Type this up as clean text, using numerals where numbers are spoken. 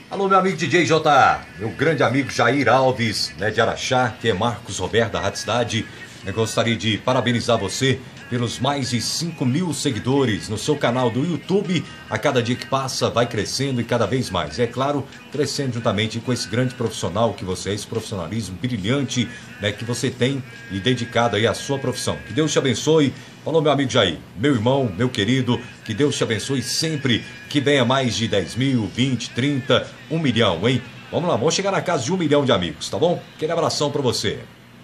Alô, meu amigo DJ J, meu grande amigo Jair Alves, né, de Araxá, que é Marcos Roberto da Rádio Cidade. Eu gostaria de parabenizar você pelos mais de 5.000 seguidores no seu canal do YouTube. A cada dia que passa, vai crescendo e cada vez mais. E é claro, crescendo juntamente com esse grande profissional que você é, esse profissionalismo brilhante, né, que você tem e dedicado aí à sua profissão. Que Deus te abençoe. Falou, meu amigo Jair, meu irmão, meu querido, que Deus te abençoe sempre, que venha mais de 10 mil, 20, 30, 1 milhão, hein? Vamos lá, vamos chegar na casa de 1 milhão de amigos, tá bom? Aquele abração pra você.